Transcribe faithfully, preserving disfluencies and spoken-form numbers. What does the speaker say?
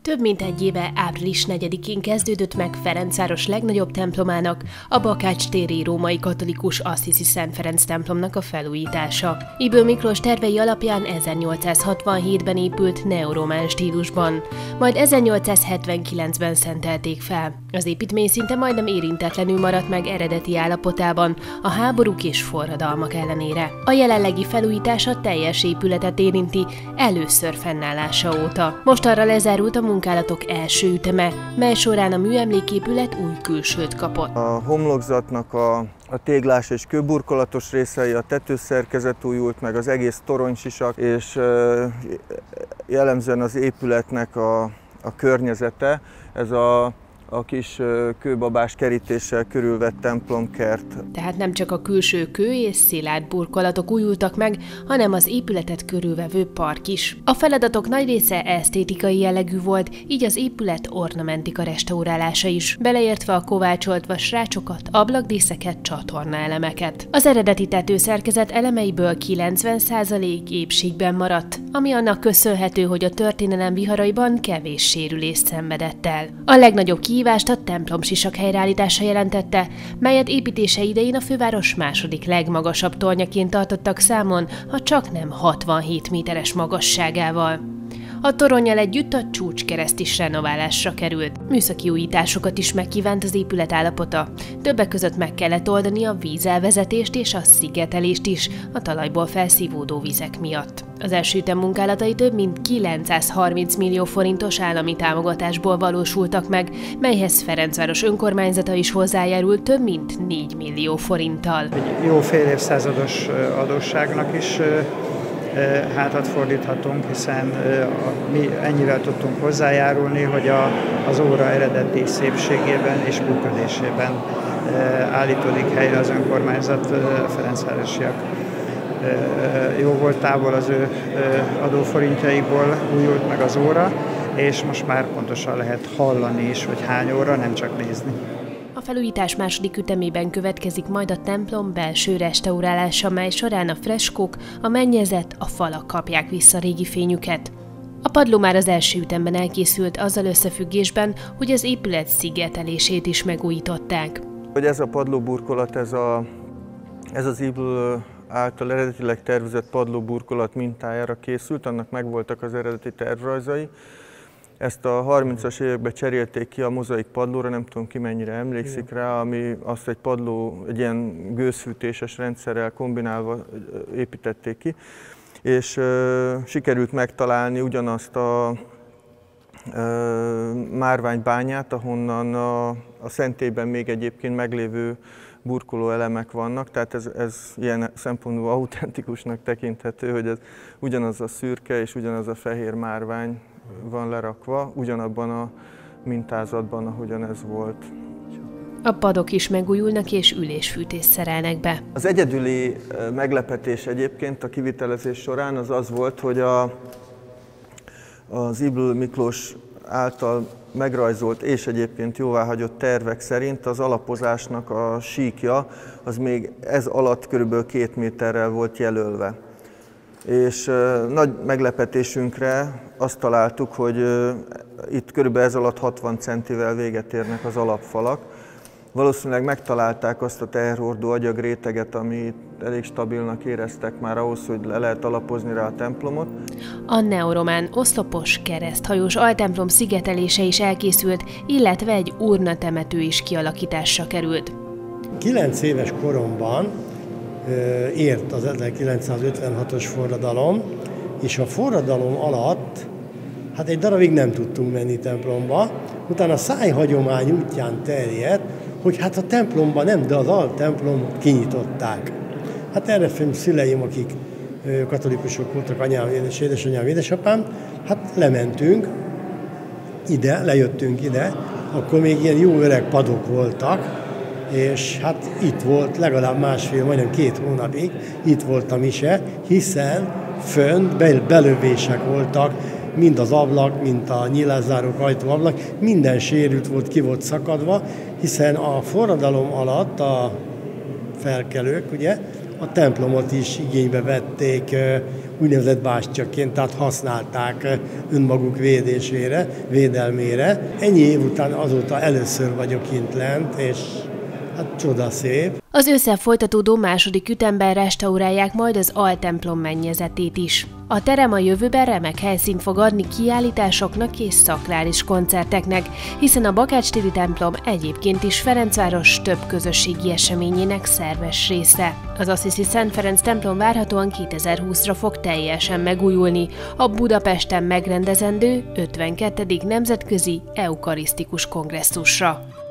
Több mint egy éve április negyedikén kezdődött meg Ferencváros legnagyobb templomának, a Bakács téri római katolikus Assisi Szent Ferenc templomnak a felújítása. Ybl Miklós tervei alapján ezernyolcszázhatvanhétben épült neoromán stílusban, majd ezernyolcszázhetvenkilencben szentelték fel. Az építmény szinte majdnem érintetlenül maradt meg eredeti állapotában, a háborúk és forradalmak ellenére. A jelenlegi felújítás a teljes épületet érinti, először fennállása óta. Most arra lezárult a munkálatok első üteme, mely során a műemléképület új külsőt kapott. A homlokzatnak a, a téglás és kőburkolatos részei, a tetőszerkezet újult meg, az egész toronysisak, és e, jellemzően az épületnek a, a környezete, ez a a kis kőbabás kerítéssel körülvett templomkert. Tehát nem csak a külső kő és szilárd burkolatok újultak meg, hanem az épületet körülvevő park is. A feladatok nagy része esztétikai jellegű volt, így az épület ornamentika restaurálása is, beleértve a kovácsolt vasrácsokat, ablakdíszeket, csatornaelemeket. Az eredeti tetőszerkezet elemeiből kilencven százalék épségben maradt, ami annak köszönhető, hogy a történelem viharaiban kevés sérülést szenvedett el. A legnagyobb kihívást a templomsisak helyreállítása jelentette, melyet építése idején a főváros második legmagasabb tornyaként tartottak számon, ha csak nem hatvanhét méteres magasságával. A toronnyal együtt a csúcskereszt is renoválásra került. Műszaki újításokat is megkívánt az épület állapota. Többek között meg kellett oldani a vízelvezetést és a szigetelést is a talajból felszívódó vizek miatt. Az első ütem munkálatai több mint kilencszázharminc millió forintos állami támogatásból valósultak meg, melyhez Ferencváros önkormányzata is hozzájárult több mint négy millió forinttal. Egy jó fél évszázados adósságnak is hátat fordíthatunk, hiszen mi ennyivel tudtunk hozzájárulni, hogy a, az óra eredeti szépségében és működésében állítódik helyre az önkormányzat, a ferencvárosiak. Jó volt távol az ő adóforintjaikból újult meg az óra, és most már pontosan lehet hallani is, hogy hány óra, nem csak nézni. A felújítás második ütemében következik majd a templom belső restaurálása, mely során a freskók, a mennyezet, a falak kapják vissza régi fényüket. A padló már az első ütemben elkészült azzal összefüggésben, hogy az épület szigetelését is megújították. Hogy ez a padlóburkolat, ez, a, ez az Ybl által eredetileg tervezett padlóburkolat mintájára készült, annak megvoltak az eredeti tervrajzai. Ezt a harmincas években cserélték ki a mozaik padlóra, nem tudom ki mennyire emlékszik rá, ami azt egy padló, egy ilyen gőzfűtéses rendszerrel kombinálva építették ki, és uh, sikerült megtalálni ugyanazt a uh, márványbányát, ahonnan a, a szentélyben még egyébként meglévő burkoló elemek vannak, tehát ez, ez ilyen szempontból autentikusnak tekinthető, hogy ez ugyanaz a szürke és ugyanaz a fehér márvány van lerakva, ugyanabban a mintázatban, ahogyan ez volt. A padok is megújulnak és ülésfűtést szerelnek be. Az egyedüli meglepetés egyébként a kivitelezés során az az volt, hogy a, az Ybl Miklós által megrajzolt és egyébként jóváhagyott tervek szerint az alapozásnak a síkja az még ez alatt körülbelül két méterrel volt jelölve. És uh, nagy meglepetésünkre azt találtuk, hogy uh, itt körülbelül ez alatt hatvan centivel véget érnek az alapfalak. Valószínűleg megtalálták azt a teherhordó agyagréteget, amit elég stabilnak éreztek már ahhoz, hogy le lehet alapozni rá a templomot. A neoromán oszlopos kereszthajós altemplom szigetelése is elkészült, illetve egy urnatemető is kialakításra került. Kilenc éves koromban ért az ezerkilencszázötvenhatos forradalom, és a forradalom alatt hát egy darabig nem tudtunk menni templomba, utána a szájhagyomány útján terjedt, hogy hát a templomban nem, de az altemplomot kinyitották. Hát erre fenn szüleim, akik katolikusok voltak, anyám és édesanyám, édesapám, hát lementünk ide, lejöttünk ide, akkor még ilyen jó öreg padok voltak, és hát itt volt legalább másfél, majdnem két hónapig, itt volt a mise, hiszen fönt bel belövések voltak, mind az ablak, mind a nyilászárók, ajtóablak, minden sérült volt, ki volt szakadva, hiszen a forradalom alatt a felkelők, ugye, a templomot is igénybe vették úgynevezett bástyaként, tehát használták önmaguk védésére, védelmére. Ennyi év után azóta először vagyok kint lent, és hát csodaszép. Az ősszel folytatódó második ütemben restaurálják majd az altemplom mennyezetét is. A terem a jövőben remek helyszínt fog adni kiállításoknak és szakrális koncerteknek, hiszen a Bakács-téri templom egyébként is Ferencváros több közösségi eseményének szerves része. Az Assisi Szent Ferenc templom várhatóan kétezer-húszra fog teljesen megújulni, a Budapesten megrendezendő ötvenkettedik nemzetközi eukarisztikus kongresszusra.